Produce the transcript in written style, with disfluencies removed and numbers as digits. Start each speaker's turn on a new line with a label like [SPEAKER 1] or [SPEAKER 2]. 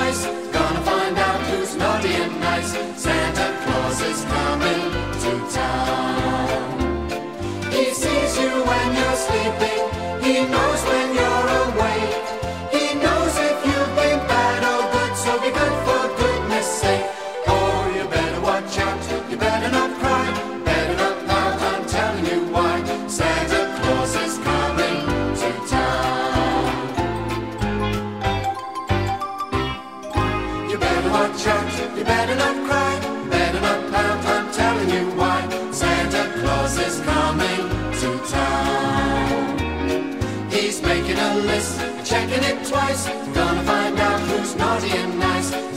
[SPEAKER 1] twice, gonna find out who's naughty and nice. Santa Claus is coming to town. He sees you when you're sleeping, he knows when you're awake. He knows if you've been bad or good, so be good for goodness sake. Oh, you better watch out, you better not cry, better not pout, I'm telling you why. Santa Claus is coming to town. You better watch out, you better not cry, better not pout, I'm telling you why. Santa Claus is coming to town. He's making a list, checking it twice, gonna find out who's naughty and nice.